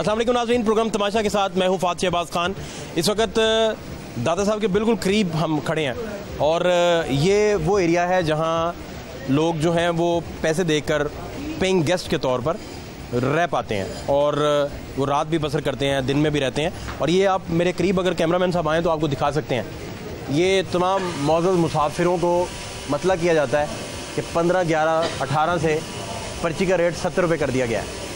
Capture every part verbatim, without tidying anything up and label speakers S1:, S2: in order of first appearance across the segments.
S1: अस्सलाम वालेकुम नाज़रीन, प्रोग्राम तमाशा के साथ मैं हूँ फाद शहबाज खान। इस वक्त दादा साहब के बिल्कुल करीब हम खड़े हैं और ये वो एरिया है जहाँ लोग जो हैं वो पैसे देकर पेइंग गेस्ट के तौर पर रह पाते हैं और वो रात भी बसर करते हैं, दिन में भी रहते हैं। और ये आप मेरे करीब अगर कैमरामैन साहब आएँ तो आपको दिखा सकते हैं। ये तमाम मौजूद मुसाफिरों को मतला किया जाता है कि पंद्रह ग्यारह अठारह से पर्ची का रेट सत्तर रुपये कर दिया गया है।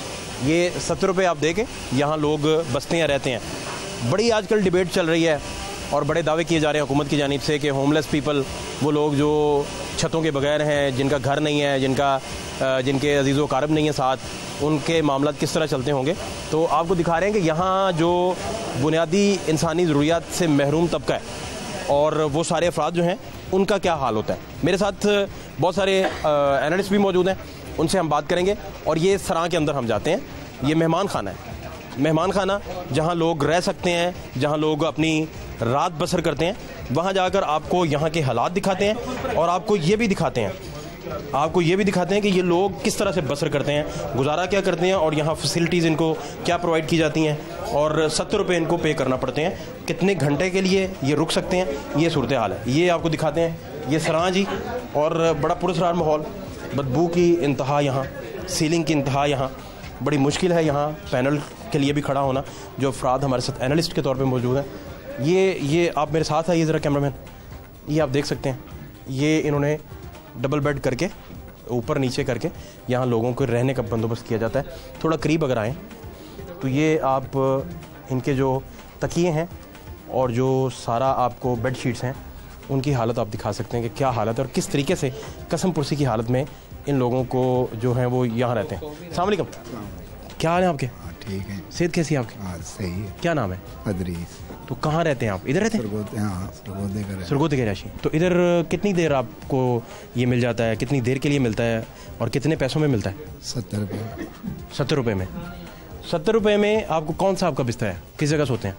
S1: ये सत्तर रुपये आप दे के यहाँ लोग बसते हैं, रहते हैं। बड़ी आजकल डिबेट चल रही है और बड़े दावे किए जा रहे हैं हुकूमत की जानिब से कि होमलेस पीपल, वो लोग जो छतों के बगैर हैं, जिनका घर नहीं है, जिनका जिनके अजीज़ व कारब नहीं है साथ, उनके मामला किस तरह चलते होंगे। तो आपको दिखा रहे हैं कि यहाँ जो बुनियादी इंसानी ज़रूरियात से महरूम तबका है और वो सारे अफराद जो हैं उनका क्या हाल होता है। मेरे साथ बहुत सारे एनालिस्ट भी मौजूद हैं, उनसे हम बात करेंगे। और ये सराह के अंदर हम जाते हैं। ये मेहमान खाना है, मेहमान खाना जहाँ लोग रह सकते हैं, जहाँ लोग अपनी रात बसर करते हैं। वहाँ जाकर आपको यहाँ के हालात दिखाते हैं और आपको ये भी दिखाते हैं आपको ये भी दिखाते हैं कि ये लोग किस तरह से बसर करते हैं, गुजारा क्या करते हैं और यहाँ फैसिलिटीज़ इनको क्या प्रोवाइड की जाती हैं और सत्तर रुपये इनको पे करना पड़ते हैं, कितने घंटे के लिए ये रुक सकते हैं, ये सूरत हाल है। ये आपको दिखाते हैं। ये सराह जी, और बड़ा पुरस्कार माहौल, बदबू की इंतहा यहाँ, सीलिंग की इंतहा यहाँ। बड़ी मुश्किल है यहाँ पैनल के लिए भी खड़ा होना, जो अफराद हमारे साथ एनालिस्ट के तौर पे मौजूद हैं। ये ये आप मेरे साथ आइए ज़रा कैमरामैन, ये आप देख सकते हैं। ये इन्होंने डबल बेड करके ऊपर नीचे करके यहाँ लोगों को रहने का बंदोबस्त किया जाता है। थोड़ा करीब अगर आएँ तो ये आप इनके जो तकिए हैं और जो सारा आपको बेड शीट्स हैं उनकी हालत आप दिखा सकते हैं कि क्या हालत है और किस तरीके से कसम पुरसी की हालत में इन लोगों को जो हैं वो यहाँ रहते हैं। अस्सलाम वालेकुम, क्या हाल है आपके?
S2: ठीक है।
S1: सेहत कैसी है आपकी?
S2: हाँ सही है।
S1: क्या नाम है?
S2: अदरीस।
S1: तो कहाँ रहते हैं आप? इधर रहते हैं?
S2: सरगोदे। हाँ सरगोदे का।
S1: सरगोदे के राशि। तो इधर कितनी देर आपको ये मिल जाता है, कितनी देर के लिए मिलता है और कितने पैसों में मिलता है?
S2: सत्तर रुपये।
S1: सत्तर रुपये में सत्तर रुपये में आपको कौन सा आपका बिस्तर है, किस जगह सोते हैं?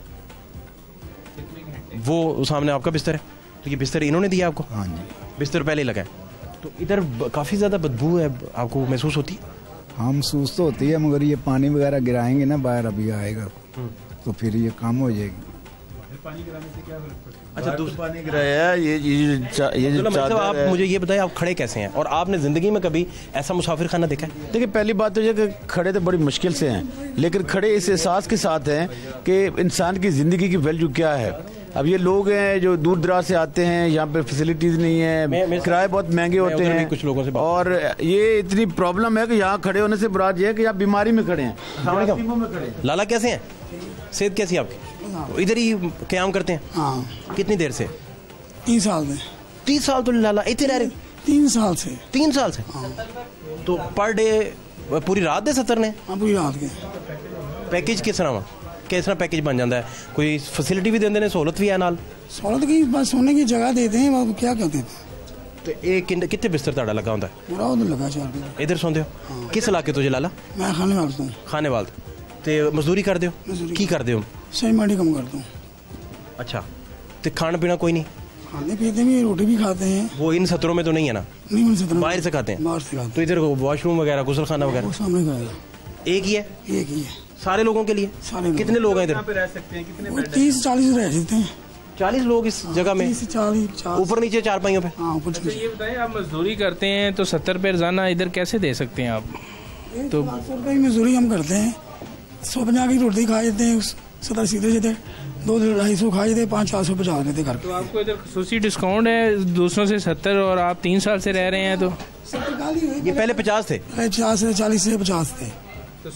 S1: वो सामने आपका बिस्तर है। तो ये बिस्तर इन्होंने दिया आपको?
S2: हाँ जी। बिस्तर
S1: पहले लगा है। तो इधर काफ़ी ज़्यादा बदबू है, आपको महसूस होती है?
S2: हाँ महसूस तो होती है, मगर ये पानी वगैरह गिराएंगे ना बाहर, अभी आएगा तो फिर ये काम हो जाएगी।
S3: पानी गिराने से क्या फर्क पड़ता है?
S1: अच्छा, दूसरा
S3: पानी गिराया ये ये ये जो
S1: मतलब आप मुझे ये बताइए, आप खड़े कैसे हैं और आपने ज़िंदगी में कभी ऐसा मुसाफिर खाना देखा है?
S3: देखिए, पहली बात तो ये कि खड़े तो बड़ी मुश्किल से हैं, लेकिन खड़े इस एहसास के साथ हैं कि इंसान की ज़िंदगी की वैल्यू क्या है। अब ये लोग हैं जो दूर दराज से आते हैं, यहाँ पे फैसिलिटीज़ नहीं है, किराए बहुत महंगे होते हैं कुछ लोगों से, और ये इतनी प्रॉब्लम है कि यहाँ खड़े होने से बुराद ये है कि आप बीमारी में खड़े हैं।
S1: लाला कैसे हैं, सेहत कैसी है आपकी? इधर ही क़याम करते हैं?
S4: हाँ।
S1: कितनी देर से?
S4: तीन साल से।
S1: तीन साल तो लाला इतने रह रहे?
S4: तीन साल से।
S1: तीन साल से?
S4: हाँ।
S1: तो पर डे पूरी रात दे सत्तर ने?
S4: हाँ पूरी रात के।
S1: पैकेज किस तरह किस तरह पैकेज बन जाता है? कोई फैसिलिटी भी देते हैं, सहूलत भी है नाल?
S4: सहूलत की बस सोने की जगह देते हैं, वो क्या कहते हैं।
S1: तो एक कितने बिस्तर ताड़ा लगा होता है?
S4: मेरा उधर लगा चार बिस्तर।
S1: इधर सोंदे हो?
S4: हाँ।
S1: किस इलाके तो जे लाला?
S4: मैं खाने वाला हूँ।
S1: खाने वाल ते मजदूरी कर दो? की कर दो?
S4: सही माड़ी कम करता हूँ।
S1: अच्छा, तो खाना पीना कोई नहीं?
S4: खाने पीते भी, रोटी भी खाते हैं।
S1: वो इन सत्रों में तो नहीं है ना?
S4: नहीं, उन सत्रों
S1: बाहर से खाते हैं।
S4: बाहर से खाते।
S1: तो इधर वॉशरूम वगैरह, गुसल खाना वगैरह
S4: सामने का
S1: एक ही है?
S4: एक ही है
S1: सारे लोगों के लिए?
S4: सारे।
S1: कितने लोग हैं इधर?
S3: रह सकते हैं कितने?
S4: तीस चालीस रह सकते हैं।
S1: चालीस लोग इस जगह में?
S4: चालीस,
S1: ऊपर नीचे चार पाइयों पे?
S4: हाँ ऊपर।
S5: तो ये बताएं, आप मजदूरी करते हैं तो सत्तर पे रोजाना इधर कैसे दे सकते हैं आप?
S4: तो सौ रुपये की मजदूरी हम करते हैं, सौ पचास की रोटी खा जाते हैं, सत्तर सीधे सीधे दो ढाई सौ खा जाते हैं, पाँच चार सौ पचास देते घर।
S5: तो आपको इधर खसूसी डिस्काउंट है दूसरों से सत्तर, और आप तीन साल से रह रहे हैं तो
S1: ये पहले पचास थे?
S4: पचास से चालीस से पचास थे।
S5: तो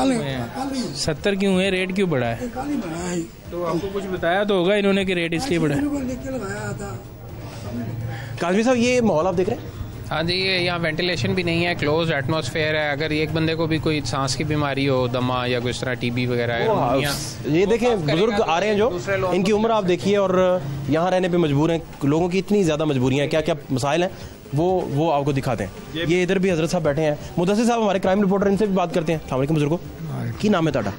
S5: सत्तर क्यों है? रेट क्यों बढ़ा है? तो आपको कुछ बताया तो होगा इन्होंने कि रेट इसलिए बढ़ा है।
S1: काजमी साहब, ये माहौल आप देख रहे हैं?
S6: हाँ जी, ये यहाँ वेंटिलेशन भी नहीं है, क्लोज एटमॉस्फेयर है। अगर एक बंदे को भी कोई सांस की बीमारी हो, दमा या कोई इस तरह टीबी वगैरह है,
S1: ये देखें बुजुर्ग आ रहे हैं जो, इनकी उम्र आप देखिए और यहाँ रहने पे मजबूर हैं। लोगों की इतनी ज़्यादा मजबूरियाँ हैं, क्या क्या मसाइल हैं वो वो आपको दिखाते हैं। ये इधर भी हजरत साहब बैठे हैं, मुदस्सिर साहब हमारे क्राइम रिपोर्टर, इनसे भी बात करते हैं। अस्सलाम वालेकुम बुजुर्गो, की नाम है ताड़ा?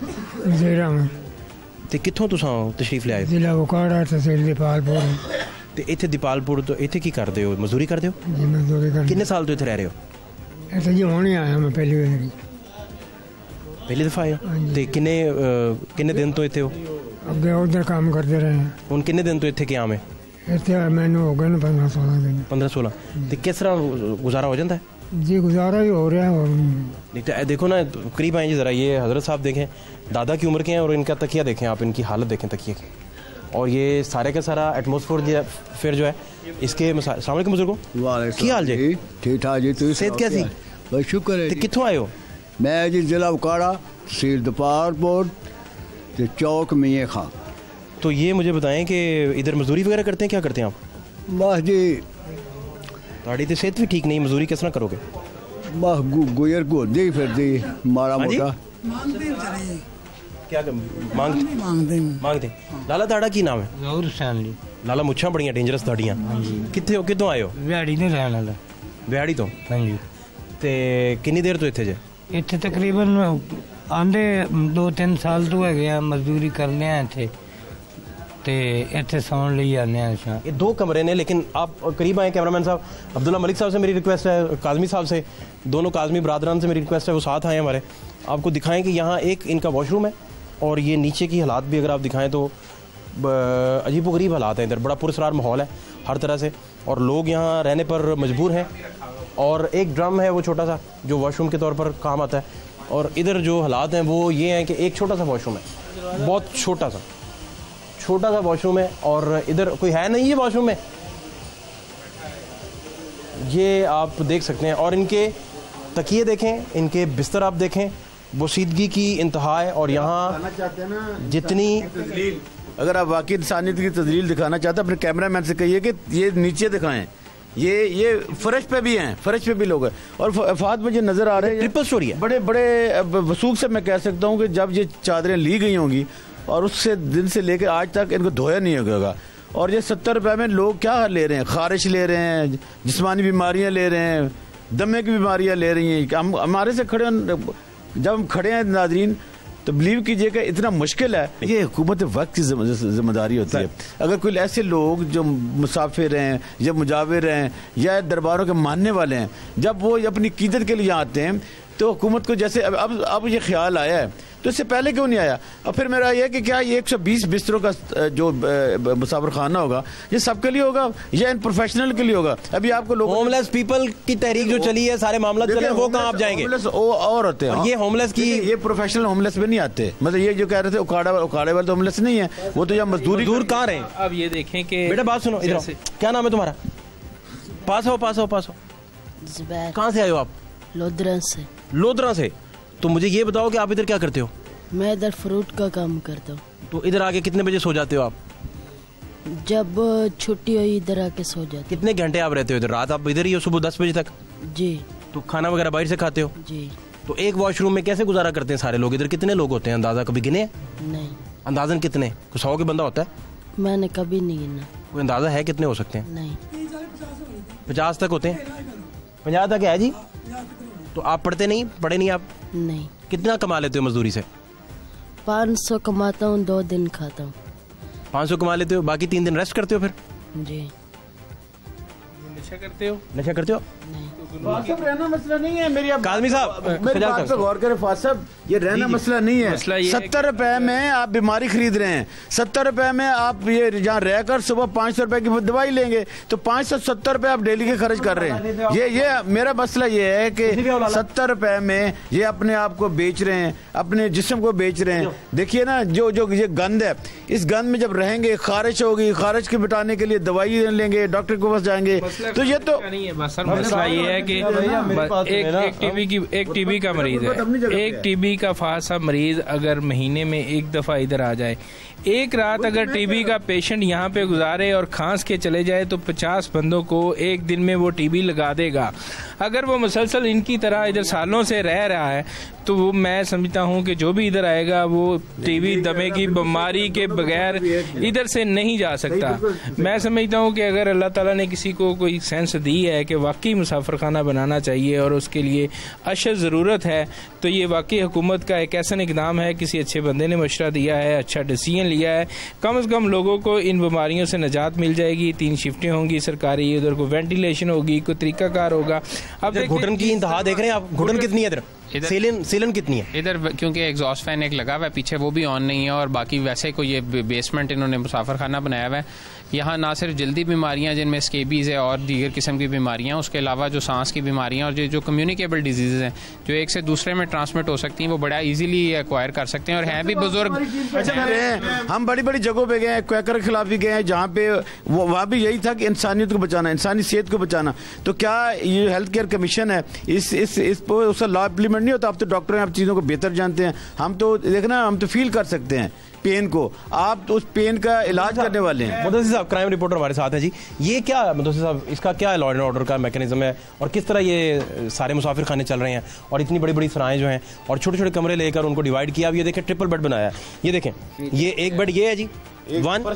S1: तो कितों तुसां तशरीफ ले आए?
S7: जिला वकाड़ा तहसील दीपालपुर।
S1: तो इत्थे दीपालपुर तो इत्थे की करते हो, मजदूरी करते हो?
S7: जी मजदूरी कर।
S1: कितने साल तो इत्थे रह रहे हो?
S7: ऐसे जी होने आया मैं पहली बार।
S1: पहली दफ़ा आए हो ते किन्ने किन्ने दिन तो इत्थे हो?
S7: अगे उधर काम करते रहे हैं।
S1: हुण किन्ने दिन तो इत्थे क्या में?
S7: इतने मैंने हो गए ना पंद्रह सोलह दिन।
S1: पंद्रह सोलह ते किस तरह गुजारा हो जाता है?
S7: जी गुजारा ही हो रहा है। और
S1: नहीं तो देखो ना, करीब आए जी ज़रा, ये हज़रत साहब देखें, दादा की उम्र के हैं और इनका तकिया देखें आप, इनकी हालत देखें तकिए की, और ये सारे का सारा एटमोसफेयर फिर जो है इसके। अस्सलाम वालेकुम बुजुर्गो, की हाल जी?
S8: ठीक ठाक जी, तुम
S1: सेहत कैसी?
S8: बस शुक्र है।
S1: कित्थों आए हो?
S8: मैं जी जिला उकाड़ा, तहसील दपारपुर, चौक मियाँ खां।
S1: तो ये मुझे बताएं कि इधर मजदूरी वगैरह करते हैं, क्या करते हैं आप?
S8: बस जी
S1: ताड़ी तो सेहत भी ठीक नहीं, मजदूरी किस तरह करोगे?
S8: बस गुजर गोदी फिरती माड़ा मोटा।
S1: क्या कर, मांग
S4: मांगते
S1: मांगते लाला ताड़ा की नाम है?
S9: जहूर हुसैन जी।
S1: लाला मुच्छां बड़ियां डेंजरस ताड़ियां। कित्थे हो, कितों आए हो?
S9: बिहाड़ी नहीं रहने वाला।
S1: बिहाड़ी तो?
S9: हाँ जी।
S1: ते कितनी देर तो इत्थे जे?
S9: इत्थे तकरीबन आंदे दो तीन साल तो है गया, मजदूरी करने हैं इत्थे ते इत्थे सौन ਲਈ आने हैं।
S1: ये दो कमरे ने, लेकिन आप करीब आए कैमरामैन साहब। अब्दुल्ला मलिक साहब से मेरी रिक्वेस्ट है, काजमी साहब से, दोनों काजमी बरादरान से मेरी रिक्वेस्ट है वो साथ आए हमारे, आपको दिखाएं कि यहाँ एक इनका वॉशरूम है और ये नीचे की हालात भी अगर आप दिखाएं तो अजीब गरीब हालात हैं इधर, बड़ा पुरस्कार माहौल है हर तरह से, और लोग यहाँ रहने पर मजबूर हैं। और एक ड्रम है वो छोटा सा जो वॉशरूम के तौर पर काम आता है, और इधर जो हालात हैं वो ये हैं कि एक छोटा सा वॉशरूम है, बहुत छोटा सा छोटा सा वॉशरूम है, और इधर कोई है नहीं है वॉशरूम में, ये आप देख सकते हैं। और इनके तकिए देखें, इनके बिस्तर आप देखें, बोसीदगी की इंतहा है। और यहाँ जितनी,
S3: अगर आप वाकई इंसानियत की तजलील दिखाना चाहते हैं अपने कैमरामैन से कहिए कि ये नीचे दिखाएं, ये ये फर्श पे भी हैं, फर्श पे भी लोग हैं। और फहद मुझे नजर आ रहे हैं
S1: ट्रिपल स्टोरी है,
S3: बड़े बड़े वसूख से मैं कह सकता हूँ कि जब ये चादरें ली गई होंगी और उससे दिन से लेकर आज तक इनको धोया नहीं होगा। और ये सत्तर रुपए में लोग क्या ले रहे हैं? खारिश ले रहे हैं, जिस्मानी बीमारियां ले रहे हैं, दमे की बीमारियां ले रही हैं। हम हमारे से खड़े, जब हम खड़े हैं नाजरीन, तो बिलीव कीजिए कि इतना मुश्किल है। ये हुकूमत वक्त की जिम्मेदारी होती है। अगर कोई ऐसे लोग जो मुसाफिर हैं या मुजाविर हैं या दरबारों के मानने वाले हैं, जब वो अपनी कीदत के लिए आते हैं तो हुकूमत को जैसे अब अब अब ये ख्याल आया है, तो इससे पहले क्यों नहीं आया? और फिर मेरा यह कि क्या ये एक सौ बीस बिस्तरों का जो मुसाफिर खाना होगा ये सबके लिए होगा या इन प्रोफेशनल के लिए होगा? अभी आपको लोग
S1: होमलेस पीपल की तहरीक जो चली है, सारे मामला चले, वो कहाँ आप जाएंगे?
S3: होमलेस और होते हैं,
S1: ये होमलेस की,
S3: ये प्रोफेशनल होमलेस में नहीं आते। मतलब ये जो कह रहे थे उकाड़ा उकाड़े वाले तो होमलेस नहीं है, वो तो यहाँ मजदूरी
S1: दूर कहाँ रहे।
S5: अब ये देखें कि
S1: बेटा बात सुनो, इधर क्या नाम है तुम्हारा? पास हो पास हो पास हो। कहाँ से आए हो आप?
S10: लोधरा से।
S1: लोधरा से। तो मुझे ये बताओ कि आप इधर क्या करते हो?
S10: मैं इधर फ्रूट का काम करता हूँ।
S1: तो इधर आके कितने बजे सो जाते हो आप?
S10: जब छुट्टी हुई इधर आके सो जाते।
S1: कितने घंटे आप रहते हो इधर? रात आप इधर ही हो, सुबह दस बजे तक?
S10: जी।
S1: तो खाना वगैरह बाहर से खाते हो?
S10: जी।
S1: तो एक वॉशरूम में कैसे गुजारा करते हैं सारे लोग? इधर कितने लोग होते हैं, अंदाजा कभी गिने?
S10: नहीं।
S1: अंदाजन कितने? कुछ सौ के बंदा होता है?
S10: मैंने कभी नहीं गिना।
S1: कोई अंदाजा है कितने हो सकते हैं?
S10: नहीं।
S1: पचास तक होते हैं? पचास तक है जी। तो आप पढ़ते नहीं, पढ़े नहीं आप?
S10: नहीं।
S1: कितना कमा लेते हो मजदूरी से?
S10: पाँच सौ कमाता हूँ, दो दिन खाता हूँ।
S1: पाँच सौ कमा लेते हो, बाकी तीन दिन रेस्ट करते हो फिर?
S10: जी।
S5: नशा करते हो?
S1: नशा करते हो?
S10: नहीं।
S3: फासब रहना मसला नहीं है। मेरी
S1: काजमी साहब
S3: मेरी बात पे गौर करें फासब, ये रहना मसला नहीं है। सत्तर रुपए में आप बीमारी खरीद रहे हैं, सत्तर रुपए में आप ये जहाँ रहकर सुबह पाँच सौ रुपए की दवाई लेंगे तो पाँच सौ सत्तर रुपए आप डेली के खर्च कर रहे हैं। ये ये मेरा मसला ये है कि सत्तर रुपए में ये अपने आप को बेच रहे हैं, अपने जिस्म को बेच रहे हैं। देखिए ना, जो जो ये गंद है, इस गंद में जब रहेंगे, खारिश होगी, खारिश के मिटाने के लिए दवाई लेंगे, डॉक्टर के पास जाएंगे, तो ये तो
S5: नहीं है। मसला ये है कि एक एक टीबी की एक टीबी का मरीज है, एक टीबी का फासा मरीज अगर महीने में एक दफा इधर आ जाए, एक रात अगर टीबी का पेशेंट यहाँ पे गुजारे और खांस के चले जाए तो पचास बंदों को एक दिन में वो टीबी लगा देगा। अगर वो मुसलसल इनकी तरह इधर सालों से रह रहा है तो वो मैं समझता हूँ कि जो भी इधर आएगा वो टीबी दमे की बीमारी के बगैर इधर से नहीं जा सकता। मैं समझता हूँ कि अगर अल्लाह ताला ने किसी को कोई सेंस दी है कि वाकई मुसाफिर खाना बनाना चाहिए और उसके लिए अशद ज़रूरत है, तो ये वाकई हुकूमत का एक ऐसा इकदाम है, किसी अच्छे बंदे ने मशवरा दिया है, अच्छा डिसीजन लिया है। कम अज़ कम लोगों को इन बीमारियों से निजात मिल जाएगी। तीन शिफ्टें होंगी सरकारी, उधर को वेंटिलेशन होगी, कोई तरीकाकार होगा। अब
S1: घुटन की इंतहा देख रहे हैं आप, घुटन कितनी है इधर? सीलन सीलन कितनी है
S6: इधर? क्योंकि एग्जॉस्ट फैन एक लगा हुआ है पीछे, वो भी ऑन नहीं है, और बाकी वैसे कोई ये बेसमेंट इन्होंने मुसाफिर खाना बनाया हुआ है। यहाँ ना सिर्फ जल्दी बीमारियाँ जिनमें स्केबीज़ है और दीगर किस्म की बीमारियाँ, उसके अलावा जो सांस की बीमारियाँ और जो जो कम्युनिकेबल डिजीज़ हैं जो एक से दूसरे में ट्रांसमिट हो सकती हैं, वो बड़ा इजीली एक्वायर कर सकते हैं। और हैं भी बुजुर्ग।
S3: अच्छा, हम बड़ी बड़ी जगहों पे गए हैं, क्वैकर के खिलाफ भी गए हैं, जहाँ पे वहाँ भी यही था कि इंसानियत को बचाना, इंसानी सेहत को बचाना। तो क्या ये हेल्थ केयर कमीशन है, इस इस इस पर उसका लॉ इम्प्लीमेंट नहीं होता? आप तो डॉक्टर हैं, आप चीज़ों को बेहतर जानते हैं। हम तो देखना, हम तो फील कर सकते हैं पेन को, आप तो उस पेन का इलाज करने वाले हैं।
S1: मुदस्सिर साहब क्राइम रिपोर्टर हमारे साथ है जी। ये क्या मुदस्सिर साहब, इसका क्या लॉ एंड ऑर्डर का मैकेनिज्म है और किस तरह ये सारे मुसाफिर खाने चल रहे हैं और इतनी बड़ी बड़ी सराएं जो हैं और छोटे छोटे कमरे लेकर उनको डिवाइड किया? अब ये देखें ट्रिपल बेड बनाया है, ये देखें, ये एक बेड ये है जी, वन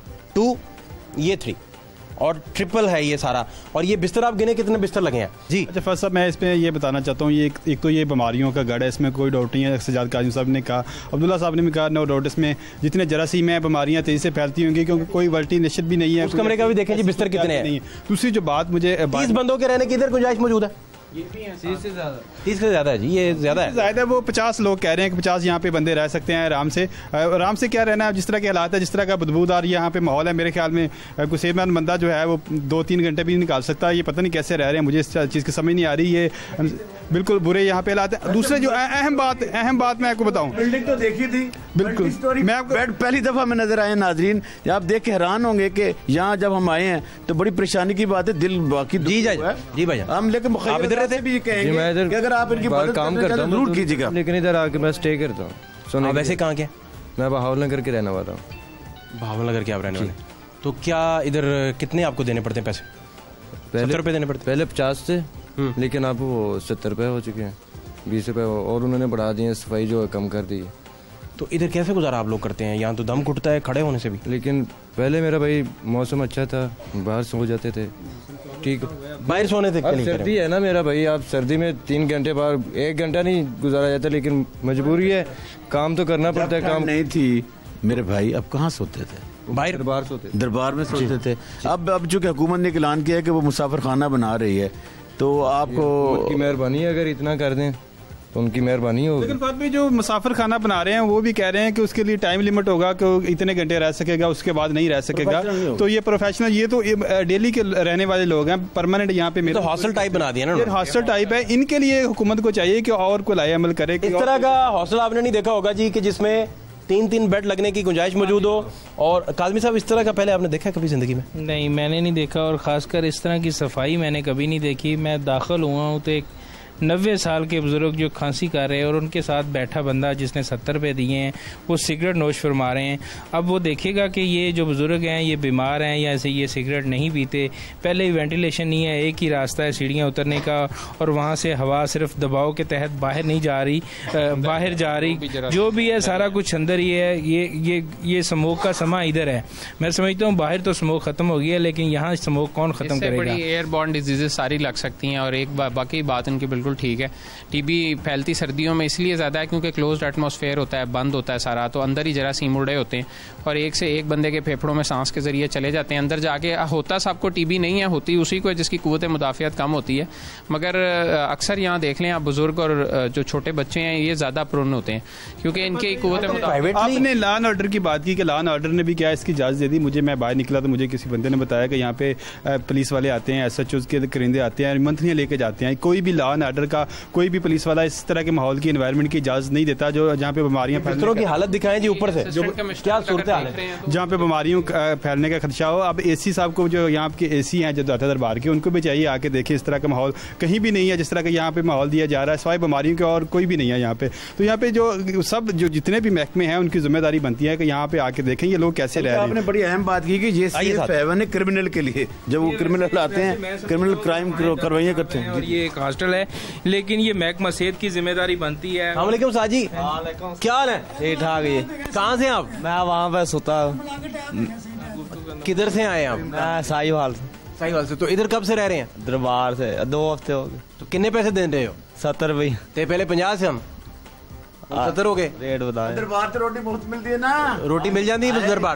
S1: टू ये थ्री और ट्रिपल है ये सारा। और ये बिस्तर आप गिने कितने बिस्तर लगे हैं जी?
S11: अच्छा फर्स्ट साहब, मैं इसमें ये बताना चाहता हूँ, ये एक, एक तो ये बीमारियों का गढ़ है, इसमें कोई डाउट नहीं है। सजाद काजी साहब ने कहा, अब्दुल्ला साहब ने भी कहा, नो डाउट इसमें जितने जरासीम है बीमारियाँ तेजी से फैलती होंगी, क्योंकि कोई वल्टी निश्चित भी नहीं है।
S1: उस कमरे का भी देखें जी, बिस्तर कितने हैं।
S11: दूसरी जो बात मुझे,
S1: तीस बंदों के रहने की इधर गुंजाइश मौजूद है? तीस से ज़्यादा तीस से ज़्यादा है जी, ये ज़्यादा है।
S11: ज़्यादा है, वो पचास लोग कह रहे हैं कि पचास यहाँ पे बंदे रह सकते हैं आराम से। आराम से क्या रहना है, जिस तरह के हालात है, जिस तरह का बदबूदार यहाँ पे माहौल है, मेरे ख्याल में कोई सेहतमंद बंदा जो है वो दो तीन घंटे भी नहीं निकाल सकता। ये पता नहीं कैसे रह रहे हैं, मुझे इस चीज़ की समझ नहीं आ रही। ये बिल्कुल बुरे यहाँ पे हालात है। दूसरे जो अहम बात अहम बात मैं आपको बताऊँ,
S3: बिल्डिंग तो देखी थी
S11: बिल्कुल, मैं आपको
S3: बेड पहली दफ़ा में नजर आए नाजरीन, आप देख के हैरान होंगे कि यहाँ जब हम आए हैं तो बड़ी परेशानी की बात है, दिल बाकी
S1: जी जी जी भाई हम,
S3: लेकिन
S1: आप इधर रहते
S3: भी कहेंगे कि अगर आप इनकी
S12: बाहर काम करता हूँ
S3: जरूर कीजिएगा,
S12: लेकिन इधर आके मैं स्टे करता हूँ।
S1: सुनो वैसे कहाँ के?
S12: मैं बहावल नगर के रहने वाला हूँ।
S1: बहावल नगर के आप रहने वाले? तो क्या इधर कितने आपको देने पड़ते हैं पैसे? सत्तर रुपये देने पड़ते?
S12: पहले पचास थे, लेकिन अब वो सत्तर रुपये हो चुके हैं, बीस रुपये और उन्होंने बढ़ा दिए, सफाई जो है कम कर दी है।
S1: तो इधर कैसे गुजारा आप लोग करते हैं? यहाँ तो दम घुटता है खड़े होने से भी।
S12: लेकिन पहले मेरा भाई मौसम अच्छा था, बाहर सो जाते थे, ठीक
S1: बाहर सोने थे।
S12: अब सर्दी है ना मेरा भाई, आप सर्दी में तीन घंटे बाहर, एक घंटा नहीं गुजारा जाता, लेकिन मजबूरी है, काम तो करना पड़ता है। काम
S3: नहीं थी मेरे भाई, अब कहाँ सोते थे?
S1: बाहर
S12: दरबार सोते,
S3: दरबार में सोते थे। अब अब चूंकि हुकूमत ने ऐलान किया है कि वो मुसाफिर खाना बना रही है, तो आपको
S12: की मेहरबानी है, अगर इतना कर दें तो उनकी मेहरबानी होगी।
S11: लेकिन फात भाई, जो मुसाफिर खाना बना रहे हैं वो भी कह रहे हैं कि उसके लिए टाइम लिमिट होगा कि इतने घंटे रह सकेगा, उसके बाद नहीं रह सकेगा। तो ये प्रोफेशनल, ये तो डेली के रहने वाले लोग हैं, परमानेंट यहाँ पे।
S1: तो हॉस्टल टाइप बना दिया ना,
S11: हॉस्टल टाइप है। इनके लिए हुकूमत को चाहिए कि और को लाए अमल करे।
S1: इस तरह का हॉस्टल आपने नहीं देखा होगा जी, कि जिसमें तीन तीन बेड लगने की गुंजाइश मौजूद हो। और काजमी साहब, इस तरह का पहले आपने देखा कभी जिंदगी में?
S5: नहीं, मैंने नहीं देखा, और ख़ासकर इस तरह की सफाई मैंने कभी नहीं देखी। मैं दाखिल हुआ हूँ तो एक नब्बे साल के बुजुर्ग जो खांसी कर रहे हैं और उनके साथ बैठा बंदा जिसने सत्तर रुपये दिए हैं, वो सिगरेट नोश फरमा रहे हैं। अब वो देखेगा कि ये जो बुजुर्ग हैं ये बीमार हैं या ऐसे ये सिगरेट नहीं पीते। पहले ही वेंटिलेशन नहीं है, एक ही रास्ता है सीढ़ियाँ उतरने का, और वहाँ से हवा सिर्फ दबाव के तहत बाहर नहीं जा रही, बाहर जा रही, जो भी है सारा कुछ अंदर ही है। ये ये ये स्मोक का समा इधर है। मैं समझता हूँ बाहर तो स्मोक खत्म हो गया, लेकिन यहाँ स्मोक कौन खत्म करेगा?
S6: एयरबॉर्न डिजीजेस सारी लग सकती हैं। और एक बाकी बात इनकी बिल्कुल ठीक है, टीबी फैलती सर्दियों में इसलिए ज़्यादा है क्योंकि क्लोज्ड एटमॉस्फेयर होता है, बंद होता है सारा, तो अंदर ही जरासीम उड़े होते हैं और एक से एक बंदे के फेफड़ों में सांस के जरिए चले जाते हैं अंदर जाके। होता सबको टीबी नहीं है, होती उसी को जिसकी कुव्वत मुदाफ़ियत कम होती है। मगर अक्सर यहाँ देख लें आप, बुजुर्ग और जो छोटे बच्चे हैं ये ज़्यादा प्रोन होते हैं क्योंकि इनकी कुव्वत मुदाफ़ियत।
S11: आपने लॉ एंड ऑर्डर की बात की कि लॉ एंड ऑर्डर ने भी क्या इसकी इजाज़त दे दी। मुझे, मैं बाहर निकला तो मुझे किसी बंदे ने बताया कि यहाँ पे पुलिस वाले आते हैं, एस एच ओ के करिंदे आते हैं, मंथलियाँ लेके जाते हैं। कोई भी लॉ एंड ऑर्डर का कोई भी पुलिस वाला इस तरह के माहौल की, एनवायरनमेंट की इजाजत नहीं देता जो जहाँ पे बीमारियां
S1: फैलने की हालत दिखाएं जी ऊपर से, जो क्या सूरत हाल है
S11: जहाँ पे बीमारियों फैलने का खदशा हो। अब एसी साहब को, जो यहाँ के एसी हैं जो दाता दरबार के, उनको भी चाहिए आके देखें इस तरह का माहौल कहीं भी नहीं है जिस तरह का यहाँ पे माहौल दिया जा रहा है, सिवाय बीमारियों के और कोई भी नहीं है यहाँ पे। तो यहाँ पे जो सब जो जितने भी महकमे हैं उनकी जिम्मेदारी बनती है कि यहाँ पे आके देखें ये लोग कैसे रह रहे हैं।
S3: आपने बड़ी अहम बात की कि ये सेवन है क्रिमिनल के लिए, जब वो क्रिमिनल आते हैं, क्रिमिनल क्राइम कार्रवाइयाँ करते हैं।
S5: ये एक हॉस्टल है, लेकिन ये महकमा सेहत की जिम्मेदारी बनती है।
S1: अस्सलामुअलैकुम साजी, क्या हाल है?
S12: ठीक ठाक। ये
S1: कहाँ से आप?
S12: मैं वहाँ पे सोता।
S1: किधर से आए आप?
S12: मैं साहिवाल से।
S1: साहिवाल से। तो इधर कब से रह रहे हैं?
S12: दरबार से दो हफ्ते हो गए।
S1: तो कितने पैसे दे रहे हो?
S12: सत्तर रुपये।
S1: ते पहले पचास से हम सत्तर हो गए।
S12: रेट बताए।
S3: दरबार तो रोटी बहुत मिलती है ना,
S1: रोटी मिल जाती है दरबार।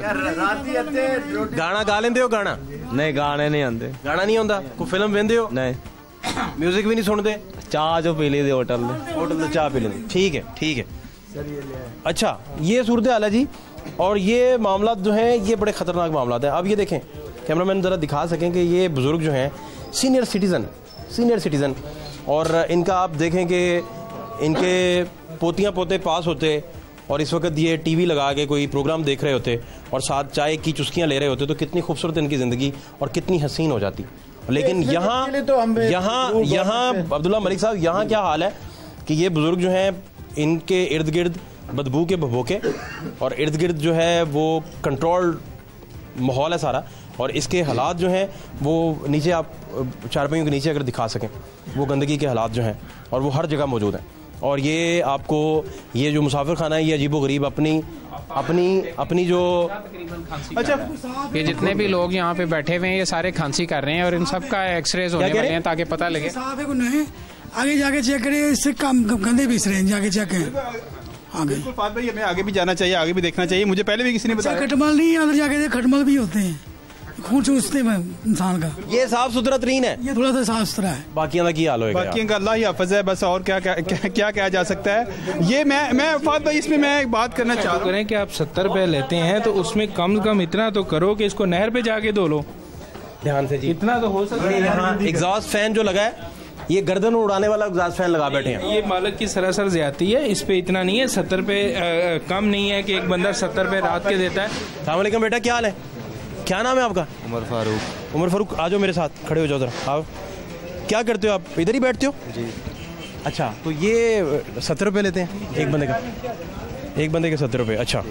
S1: गाना गा लेंदे हो? गाना
S12: नहीं, गाने नहीं आते।
S1: गाना नहीं आंदा? कोई फिल्म वेंदे हो?
S12: नहीं।
S1: म्यूजिक भी नहीं सुनते?
S13: चाह जो पी ली थी होटल में,
S1: होटल में चाह पी ली थी। ठीक है ठीक है, अच्छा ये सूरत हाल है जी। और ये मामला जो है ये बड़े ख़तरनाक मामला है। अब ये देखें, कैमरामैन ज़रा दिखा सकें कि ये बुज़ुर्ग जो हैं सीनियर सिटीज़न सीनियर सिटीज़न और इनका आप देखें कि इनके पोतियाँ पोते पास होते और इस वक्त ये टीवी लगा के कोई प्रोग्राम देख रहे होते और साथ चाय की चुस्कियाँ ले रहे होते, तो कितनी खूबसूरत इनकी ज़िंदगी और कितनी हसीन हो जाती। लेकिन यहाँ यहाँ यहाँ अब्दुल्ला मलिक साहब, यहाँ क्या हाल है कि ये बुज़ुर्ग जो हैं इनके इर्द गिर्द बदबू के भभोके और इर्द गिर्द जो है वो कंट्रोल्ड माहौल है सारा, और इसके हालात जो हैं वो नीचे आप चारपाइयों के नीचे अगर दिखा सकें वो गंदगी के हालात जो हैं और वो हर जगह मौजूद हैं। और ये आपको ये जो मुसाफिर खाना है ये अजीबो गरीब अपनी अपनी अपनी जो
S6: अच्छा ये जितने भी लोग यहाँ पे बैठे हुए हैं ये सारे खांसी कर रहे हैं और इन सब का एक्सरेज होने वाले हैं ताकि पता लगे।
S4: आगे जाके चेक करें, इससे कम गंदे बीस रहे हैं, जाके चेक करें आगे।
S11: फहद भाई हमें आगे भी जाना चाहिए, आगे भी देखना चाहिए। मुझे पहले भी किसी ने बताया
S4: खटमल नहीं, अंदर जाके खटमल भी होते हैं, खून चूसते हैं इंसान का।
S1: ये साफ सुथरा तरीन है,
S4: ये थोड़ा सा साफ सुथरा है,
S1: बाकियों का की हाल होगा,
S11: बाकियों का अल्लाह ही हाफिज है बस। और क्या क्या क्या, क्या कहा जा सकता है। ये मैं मैं फहद भाई इसमें मैं एक बात करना चाह रहा
S5: हूँ कि आप सत्तर रुपए लेते हैं तो उसमें कम से कम इतना तो करो कि इसको नहर पे जाके धो लो
S1: ध्यान से जी,
S5: इतना तो हो सकता है।
S1: यहाँ एग्जॉस्ट फैन जो लगा है ये गर्दन उड़ाने वाला एग्जॉस्ट फैन लगा बैठे हैं।
S5: ये मालिक की सरासर ज्यादती है, इस पे इतना नहीं है, सत्तर पे कम नहीं है कि एक बंदा सत्तर पे रात के देता है।
S1: अस्सलाम वालेकुम बेटा, क्या हाल है, क्या नाम है आपका?
S13: उमर फारूक।
S1: उमर फारूक, आ जाओ मेरे साथ, खड़े हो जाओ जरा। आप क्या करते हो? आप इधर ही बैठते हो
S13: जी?
S1: अच्छा, तो ये सत्तर रुपये लेते हैं एक बंदे का, एक बंदे के सत्तर रुपये। अच्छा,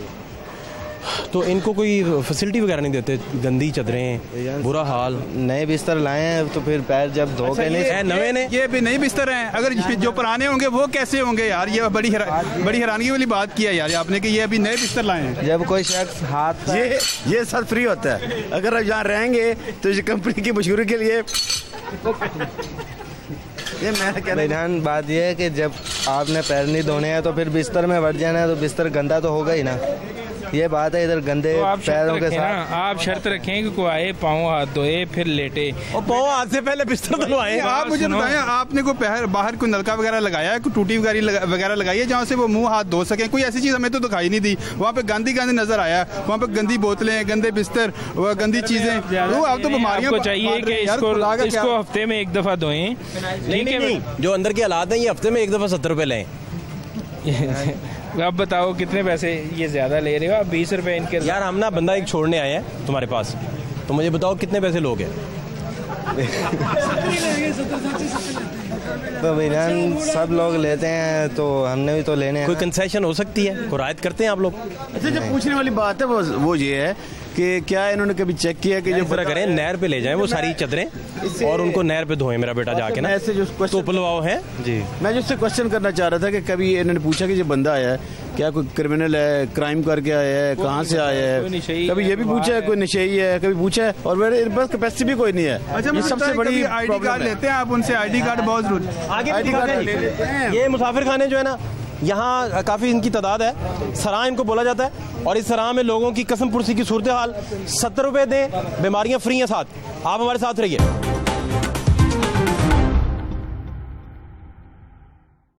S1: तो इनको कोई फैसिलिटी वगैरह नहीं देते? गंदी चदरें, बुरा हाल।
S13: नए बिस्तर लाए हैं तो फिर पैर जब धो के नहीं
S11: नए ने ये भी नए बिस्तर हैं, अगर जो पुराने होंगे वो कैसे होंगे यार? ये बड़ी हरा, बड़ी हैरानगी वाली बात की है यार आपने कि ये अभी नए बिस्तर लाए हैं।
S13: जब कोई शख्स हाथ
S3: ये ये सब फ्री होता है, अगर आप यहाँ रहेंगे तो इस कंपनी की मशहूरी के लिए ये मैं कहना बात यह है कि जब आपने पैर नहीं धोने हैं तो फिर बिस्तर में बैठ जाना है तो बिस्तर गंदा तो होगा ही ना। ये बात है, इधर गंदे
S5: तो
S13: पैरों के साथ
S5: आप शर्त रखें कि कोई आए पाँव हाथ धोए फिर लेटे
S1: और पाँव हाथ से पहले बिस्तर धुलवाएं।
S11: आप मुझे बताएं, आपने कोई बाहर कोई नलका वगैरह लगाया है, कोई टूटी वगैरह लगाई है जहाँ से वो मुंह हाथ धो सकें? कोई ऐसी चीज़ हमें तो दिखाई नहीं दी। वहाँ पे गंदी गंदी नजर आया, वहाँ पे गंदी बोतलें, गंदे बिस्तर, गंदी चीजें। तो आप तो बीमारियां
S5: चाहिए कि इसको इसको हफ्ते में एक दफा धोएं।
S1: ठीक है, जो अंदर के हालात हैं ये हफ्ते में एक दफा सत्तर रुपए लें।
S5: आप बताओ कितने पैसे ये ज्यादा ले रहे हो आप? बीस रुपए इनके।
S1: यार हम ना बंदा एक छोड़ने आए हैं तुम्हारे पास, तो मुझे बताओ कितने पैसे लोगे?
S13: तो भैया सब लोग लेते हैं तो हमने भी तो लेने हैं।
S1: कोई कंसेशन हो सकती है, कोई रायत करते हैं आप लोग?
S3: अच्छा, जो पूछने वाली बात है वो वो ये है कि क्या इन्होंने कभी चेक किया कि जो
S1: पूरा करें नहर पे ले जाएं वो सारी चदरें और उनको नहर पे धोएं मेरा बेटा जाके ना।
S3: ऐसे जो
S1: तो पुलवाओ है जी।
S3: मैं जिससे क्वेश्चन करना चाह रहा था कि कभी इन्होंने पूछा कि जो बंदा आया है क्या कोई क्रिमिनल है, क्राइम करके आया है, कहाँ से आया है? कभी ये भी पूछा है कोई नशेई है? कभी पूछा है? और मेरे पास कैपेसिटी भी कोई नहीं है।
S11: अच्छा, सबसे बड़ी आईडी कार्ड लेते हैं आप उनसे, आईडी कार्ड बहुत जरूरी।
S1: आगे ये मुसाफिर खाने जो है ना यहाँ काफ़ी इनकी तादाद है, सराह इनको बोला जाता है और इस सराह में लोगों की कसम पुरसी की सूरत हाल। सत्तर रुपये दें, बीमारियाँ फ्री हैं साथ। आप हमारे साथ रहिए।